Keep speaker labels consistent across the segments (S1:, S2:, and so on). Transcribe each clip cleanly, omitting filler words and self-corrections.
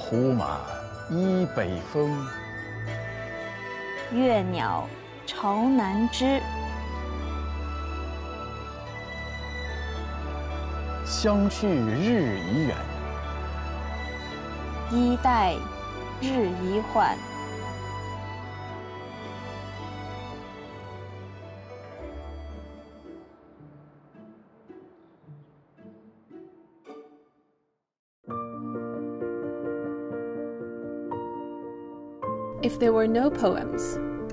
S1: 胡马依北风，
S2: 月鸟朝南枝。
S1: 相去日已远，
S2: 衣带日已缓。
S3: If there were no poems,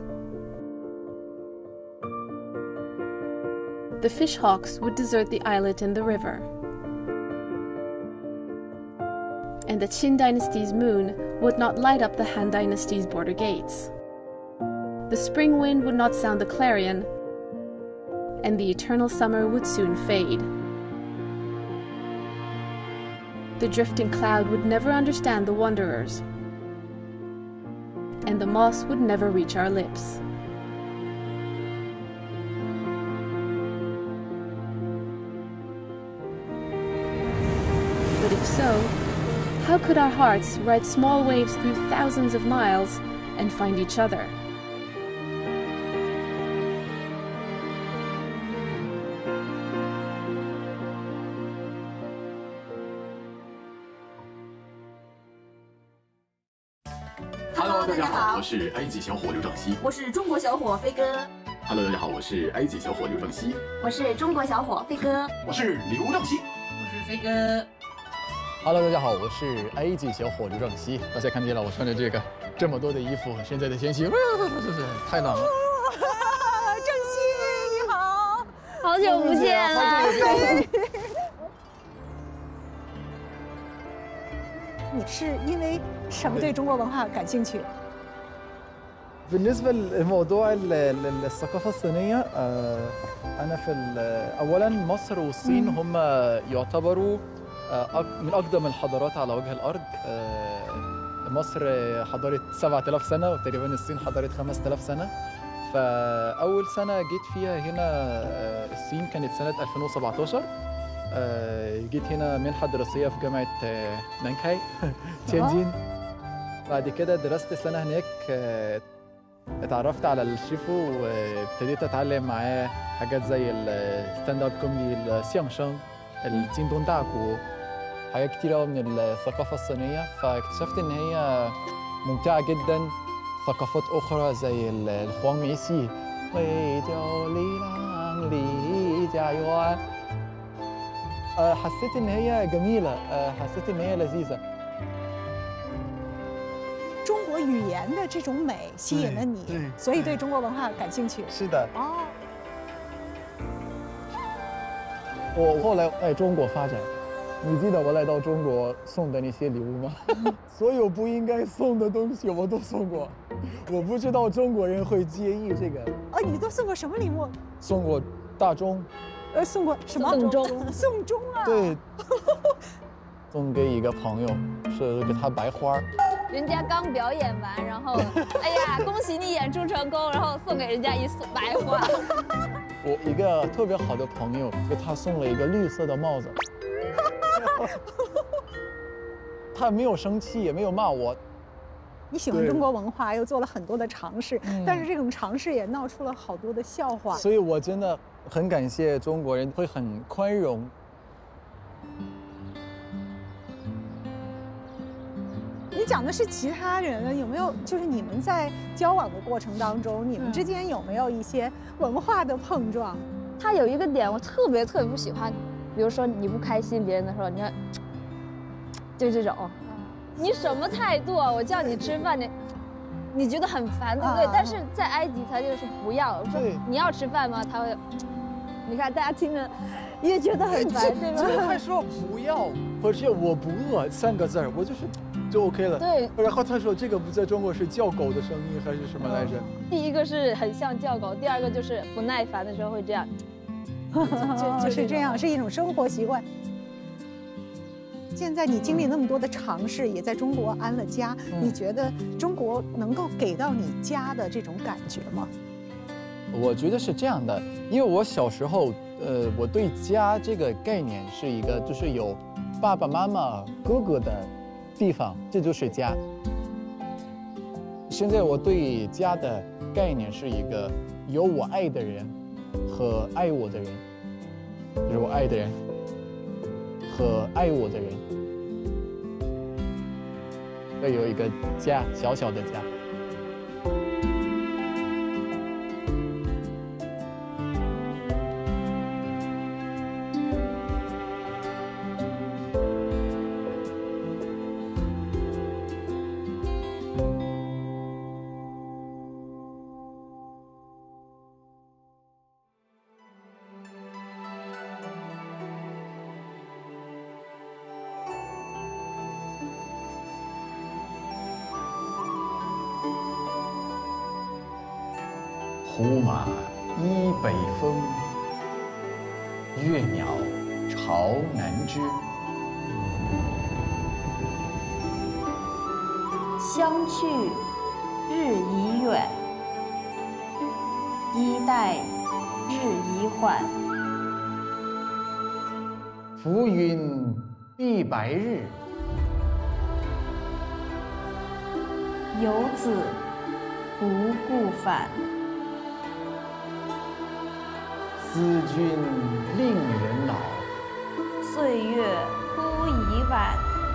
S3: the fishhawks would desert the islet and the river, and the Qin dynasty's moon would not light up the Han dynasty's border gates. The spring wind would not sound the clarion, and the eternal summer would soon fade. The drifting cloud would never understand the wanderers, and the moss would never reach our lips. But if so, how could our hearts ride small waves through thousands of miles and find each other?
S4: Hello， 大家好，我是埃及小伙刘正熙，
S5: 我是中国小伙飞哥。
S4: Hello， 大家好，我是埃及小伙刘正熙，
S5: 我是中国小伙飞哥，
S4: 我是刘正熙，
S5: 我是飞哥。
S1: Hello， 大家好，我是埃及小伙刘正熙。大家看见了，我穿着这么多的衣服，现在的天气太冷了。
S6: 正熙你好，
S2: 好久不见了。
S6: 你是因为什么对中国文化感兴趣？
S7: بالنسبة لموضوع الثقافة الصينية أنا أولاً مصر والصين هم يعتبروا من أقدم الحضارات على وجه الأرض. مصر حضارة 7000 سنة وتقريباً الصين حضارة 5000 سنة. فأول سنة جيت فيها هنا الصين كانت سنة 2017. جيت هنا منحة دراسية في جامعة نانكاي تيانجين. بعد كده درست سنة هناك. اتعرفت على الشيفو وابتديت اتعلم معاه حاجات زي الستاند اب كوميدي السيانشن الجين دون داكو حاجات كتير قوي من الثقافه الصينيه فاكتشفت ان هي ممتعه جدا ثقافات اخرى زي الخوان ميسي حسيت ان هي جميله حسيت ان هي لذيذه
S6: 中国语言的这种美吸引了你，所以对中国文化感兴趣。
S7: 是的。
S6: 哦。
S7: 我后来在中国发展，你记得我来到中国送的那些礼物吗？所有不应该送的东西我都送过，我不知道中国人会介意这个。
S6: 哦，你都送过什么礼物？
S7: 送过大钟。
S6: 送过什么？
S2: 送钟。
S6: 送钟啊。
S7: 对。送给一个朋友，是给他白花。
S2: 人家刚表演完，然后，哎呀，恭喜你演出成功，然后送给人家一束白花。
S7: 我一个特别好的朋友，给他送了一个绿色的帽子。他没有生气，也没有骂我。
S6: 你喜欢中国文化，又做了很多的尝试，但是这种尝试也闹出了好多的笑话。
S7: 所以我真的很感谢中国人会很宽容。
S6: 你讲的是其他人，有没有就是你们在交往的过程当中，你们之间有没有一些文化的碰撞？
S2: 他有一个点我特别不喜欢，比如说你不开心别人的时候，你看，就这种，你什么态度啊？我叫你吃饭，你觉得很烦，对不对？但是在埃及他就是不要，我说你要吃饭吗？他会，你看大家听着也觉得很烦，对吧？
S7: 他说不要，或者我不饿3个字儿，我就是。 就 OK 了。
S2: 对。
S7: 然后他说这个不在中国是叫狗的声音还是什么来着？
S2: 第一个是很像叫狗，第二个就是不耐烦的时候会这样。
S6: 就是这样，是一种生活习惯。现在你经历那么多的尝试，也在中国安了家，你觉得中国能够给到你家的这种感觉吗？
S7: 我觉得是这样的，因为我小时候，我对家这个概念是一个就是有爸爸妈妈、哥哥的。
S1: 地方，这就是家。现在我对家的概念是一个有我爱的人和爱我的人，就是我爱的人和爱我的人，会有一个家，小小的家。
S4: 胡马依北风，越鸟巢南枝。
S5: 相去日已远，衣带日已缓。
S4: 浮云蔽白日，
S5: 游子不顾返。
S4: 思君令人老，
S5: 岁月忽已晚。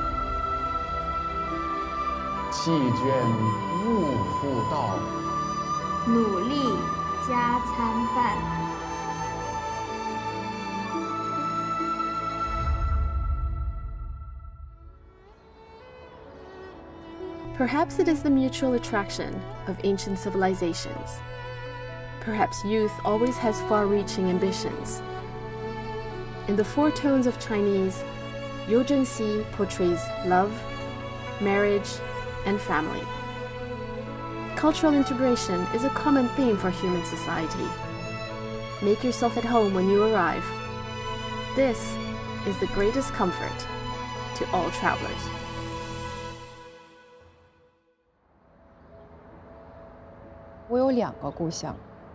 S4: 弃捐勿复到，
S5: 努力加餐饭。
S3: Perhaps it is the mutual attraction of ancient civilizations. Perhaps youth always has far-reaching ambitions. In the four tones of Chinese, Liu Zhengxi portrays love, marriage, and family. Cultural integration is a common theme for human society. Make yourself at home when you arrive. This is the greatest comfort to all travelers.
S8: 我有2个故乡，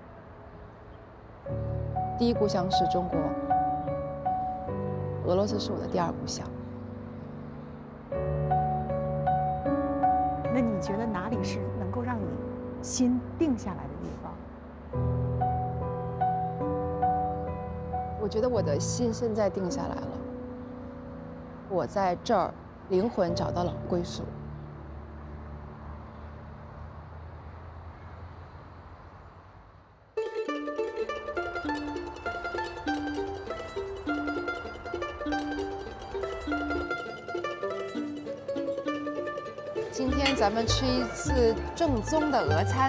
S8: 第一故乡是中国，俄罗斯是我的第2故乡。
S6: 那你觉得哪里是能够让你心定下来的地方？
S8: 我觉得我的心现在定下来了，我在这儿灵魂找到了归属。今天咱们吃一次正宗的俄餐。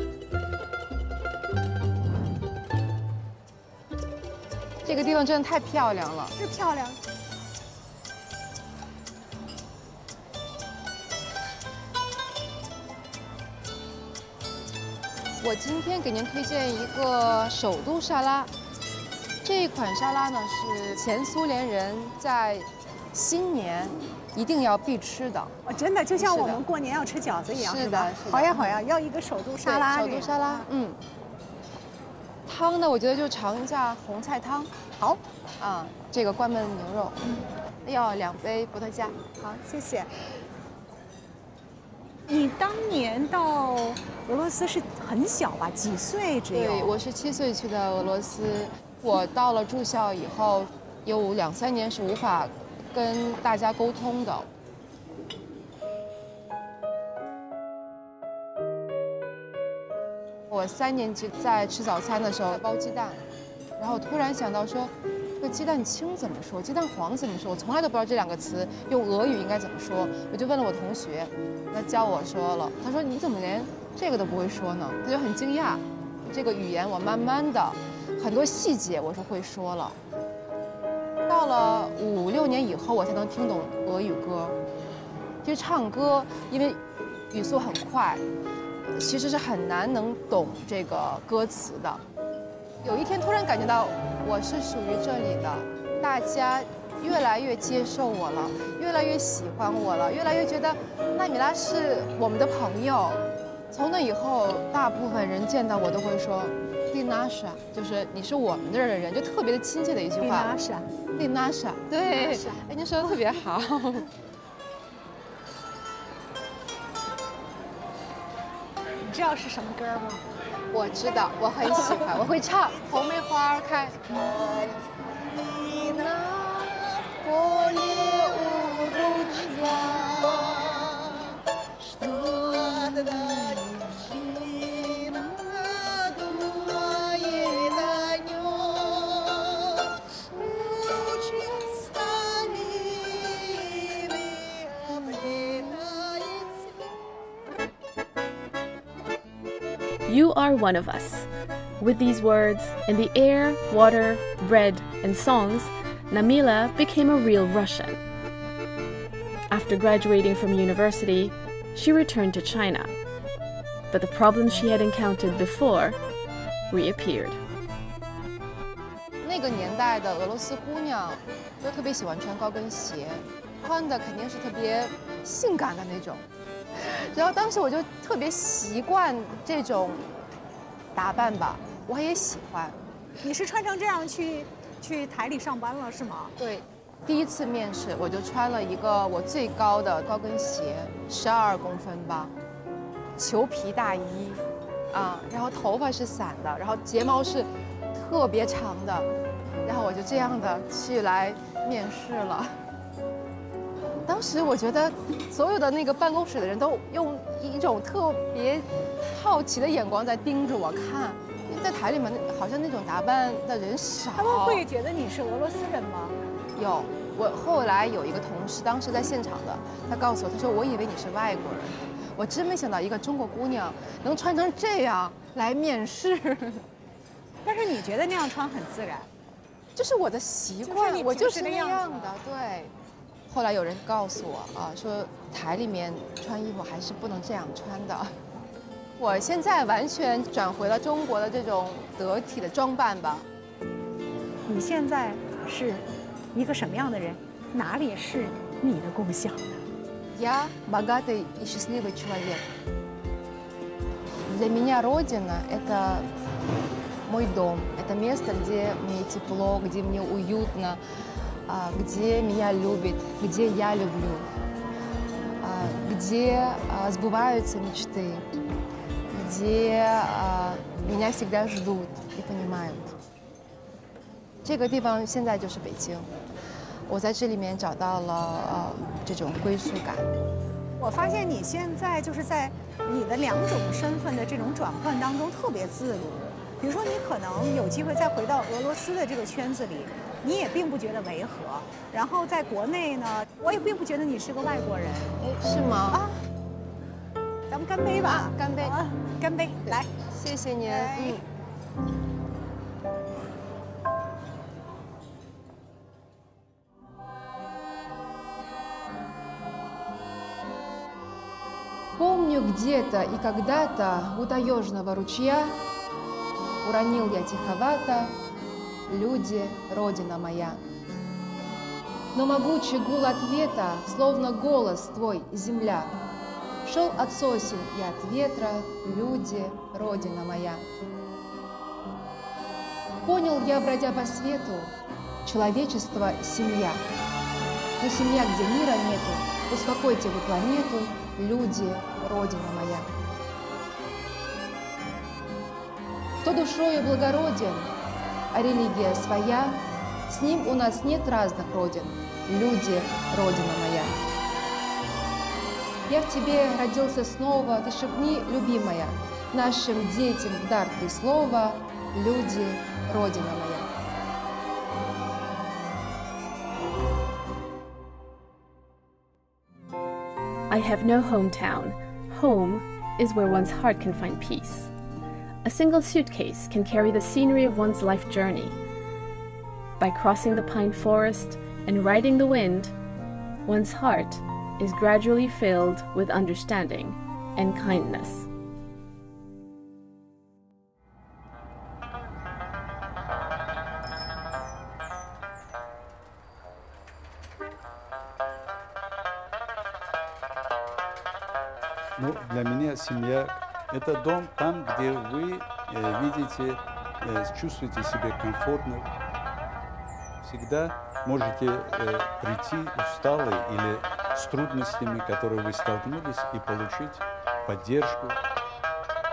S8: 这个地方真的太漂亮了，
S6: 是漂亮。
S8: 我今天给您推荐一个首都沙拉。这一款沙拉呢是前苏联人在新年一定要必吃的。
S6: 哦，真的就像我们过年要吃饺子一样，
S8: 是
S6: 吧？
S8: 的。
S6: 好呀好呀，要一个首都沙拉。
S8: 首都沙拉，汤呢，我觉得就尝一下红菜汤。
S6: 好。
S8: 啊，这个关焖牛肉，要2杯伏特加。
S6: 好，谢谢。你当年到俄罗斯是很小吧？几岁只有？
S8: 对，我是7岁去的俄罗斯。我到了住校以后，有2、3年是无法跟大家沟通的。我3年级在吃早餐的时候包鸡蛋，然后突然想到说，这个鸡蛋清怎么说？鸡蛋黄怎么说？我从来都不知道这2个词用俄语应该怎么说。我就问了我同学，他教我说了，他说你怎么连这个都不会说呢？他就很惊讶。这个语言我慢慢的很多细节我是会说了。到了5、6年以后，我才能听懂俄语歌。其实唱歌，因为语速很快，其实是很难能懂这个歌词的。有一天突然感觉到我是属于这里的，大家越来越接受我了，越来越喜欢我了，越来越觉得娜米拉是我们的朋友。从那以后，大部分人见到我都会说丽娜莎，就是你是我们这儿的人，就特别的亲切的一句话。
S6: 丽娜莎，
S8: 丽娜莎，对，哎，您说的特别好。
S6: 你知道是什么歌吗？
S8: 我知道，我很喜欢，我会唱《红梅花开》。
S3: You are one of us. With these words, in the air, water, bread, and songs, Namila became a real Russian. After graduating from university, she returned to China. But the problems she had encountered before reappeared.
S8: 那个年代的俄罗斯姑娘都特别喜欢穿高跟鞋，穿的肯定是特别性感的那种。然后当时我就特别习惯这种打扮吧，我也喜欢。
S6: 你是穿成这样去台里上班了是吗？
S8: 对，第一次面试我就穿了一个我最高的高跟鞋，12公分吧，裘皮大衣，然后头发是散的，然后睫毛是特别长的，然后我就这样的去来面试了。当时我觉得所有的那个办公室的人都用一种特别好奇的眼光在盯着我看，因为在台里面好像那种打扮的人少。
S6: 他们会觉得你是俄罗斯人吗？
S8: 有，我后来有一个同事，当时在现场的，他告诉我，他说我以为你是外国人，我真没想到一个中国姑娘能穿成这样来面试。
S6: 但是你觉得那样穿很自然？
S8: 就是我的习惯，我就是那样的，对。后来有人告诉我说台里面穿衣服还是不能这样穿的。我现在完全转回了中国的这种得体的装扮吧。
S6: 你现在是一个什么样的人？哪里是你的故乡呢？
S8: Я богатый и счастливый человек. Для меня родина – это мой дом, это место, где мне тепло, где мне уютно. Где меня любят, где я люблю, где сбываются мечты, где меня всегда ждут и понимают. 这个地方现在就是北京，我在这里面找到了这种归属感。
S6: 我发现你现在就是在你的2种身份的这种转换当中特别自如。比如说，你可能有机会再回到俄罗斯的这个圈子里。你也并不觉得违和，然后在国内呢，我也并不觉得你是个外国人。
S8: 是吗？
S6: 咱们干杯吧！
S8: 干杯！
S6: 干杯！来，
S8: 谢谢您。Помню где-то и когда-то у таежного ручья уронил я тиховато люди, родина моя. Но могучий гул ответа, словно голос твой, земля, шел от сосен и от ветра, люди, родина моя. Понял я, бродя по свету, человечество — семья. Но семья, где мира нету, успокойте вы планету, люди, родина моя. Кто душою благороден, а религия своя, с ним у нас нет разных родин, люди, родина моя. Я в тебе родился снова, ты шепни, любимая, нашим детям в дар ты слово, люди, родина моя.
S3: I have no hometown. Home is where one's heart can find peace. A single suitcase can carry the scenery of one's life journey. By crossing the pine forest and riding the wind, one's heart is gradually filled with understanding and kindness.
S9: Ну, для меня семья – это дом там, где вы видите, чувствуете себя комфортно. Всегда можете прийти усталый или с трудностями, которые вы столкнулись, и получить поддержку,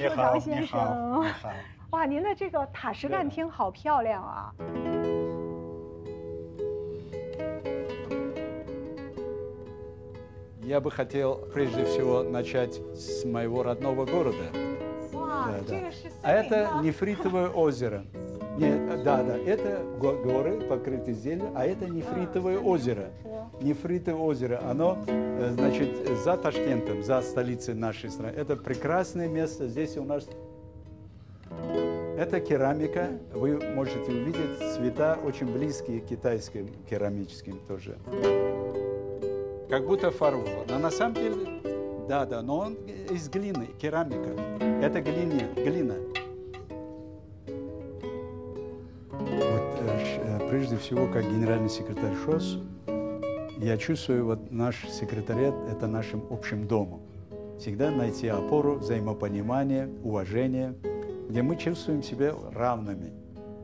S6: 书长先生。哇，您的这个塔什干厅好漂亮啊！
S9: Я бы хотел прежде всего начать с моего родного города. А это нефритовое озеро. Нет, да, это горы, покрытые зеленью, а это нефритовое озеро. Нефритовое озеро, оно, значит, за Ташкентом, за столицей нашей страны. Это прекрасное место. Здесь у нас... Это керамика. Вы можете увидеть цвета очень близкие к китайским керамическим тоже. Как будто фарфор. Но на самом деле, да, но он из глины, керамика. Это глина. Вот, прежде всего, как генеральный секретарь ШОС, я чувствую, вот наш секретариат – это нашим общим домом. Всегда найти опору, взаимопонимание, уважение, где мы чувствуем себя равными.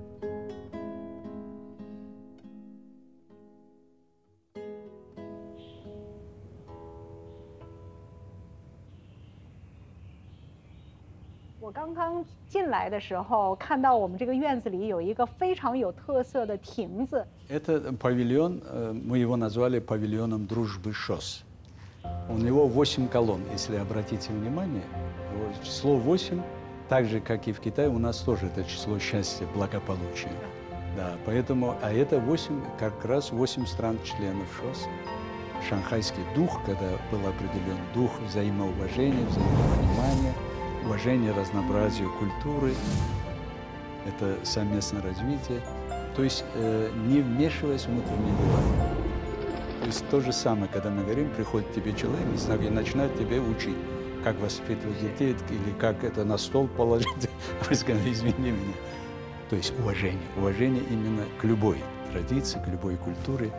S6: 我刚刚进来的时候，看到我们这个院子里有一个非常有特色的亭子。
S9: Это павильон, мы его назвали павильоном дружбы ШОС. У него 8 колонн, если обратите внимание. Число 8, так же, как и в Китае, у нас тоже это число счастья, благополучия. Да, поэтому, а это 8, как раз 8 стран-членов ШОС. Шанхайский дух, когда был определен дух взаимоуважения, взаимопонимания, уважение разнообразию культуры, это совместное развитие, то есть не вмешиваясь в внутренние дела. То есть то же самое, когда мы говорим, приходит тебе человек и начинает тебе учить, как воспитывать детей или как это на стол положить, извини меня. То есть уважение именно к любой традиции, к любой культуре.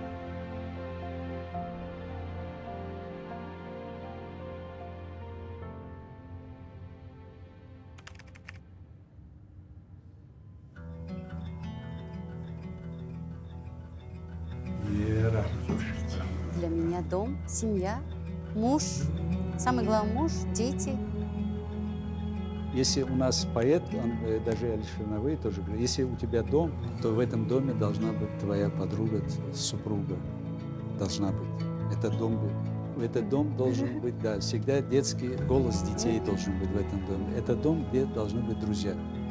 S10: Для меня дом, семья, муж, самый главный муж, дети.
S9: Если у нас поэт, он даже Алишерновый тоже говорит, если у тебя дом, то в этом доме должна быть твоя подруга, супруга. Должна быть. Этот дом должен быть, да, всегда детский голос детей должен быть в этом доме. Это дом, где должны быть друзья.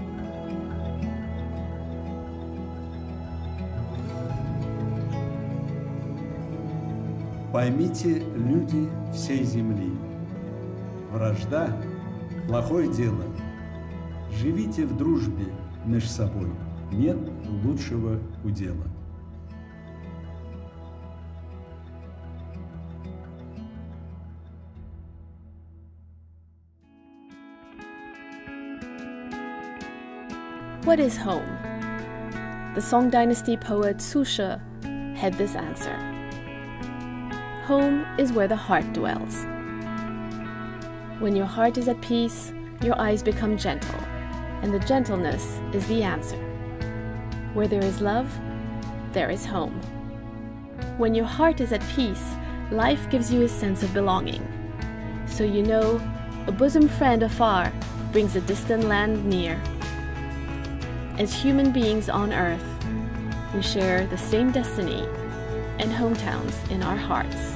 S11: Поймите, люди всей земли, вражда – плохое дело. Живите в дружбе между собой, нет лучшего удела.
S3: What is home? The Song Dynasty poet Su Shi had this answer. Home is where the heart dwells. When your heart is at peace, your eyes become gentle, and the gentleness is the answer. Where there is love, there is home. When your heart is at peace, life gives you a sense of belonging. So you know, a bosom friend afar brings a distant land near. As human beings on earth, we share the same destiny and hometowns in our hearts.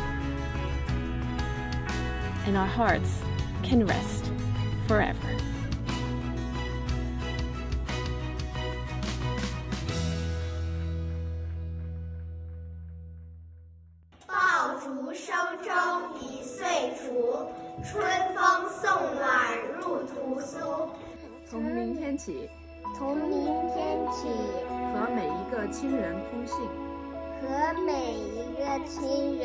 S3: And our hearts can rest forever.
S2: From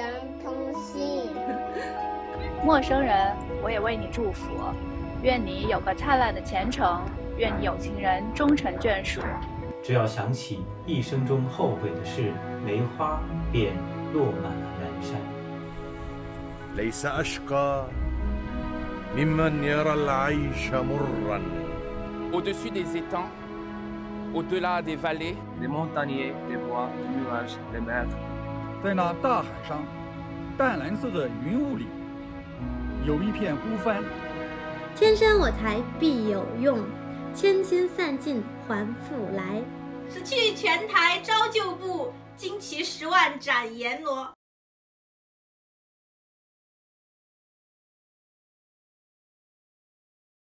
S2: 陌生人，我也为你祝福，愿你有个灿烂的前程，愿你有情人终成眷属。
S12: 只要想起一生中后悔的事，梅花便落满了南山。
S13: ليس أشقى ممن يرى العيش مرا.
S14: Au-dessus des étangs, au-delà des vallées,
S15: des montagnes, des bois, des nuages, des mers.
S16: 在那大海上，淡蓝色的云雾里，有一片孤帆，
S17: 天生我材必有用，千金散尽还复来。
S18: 此去全台招旧部，旌旗10万斩阎罗。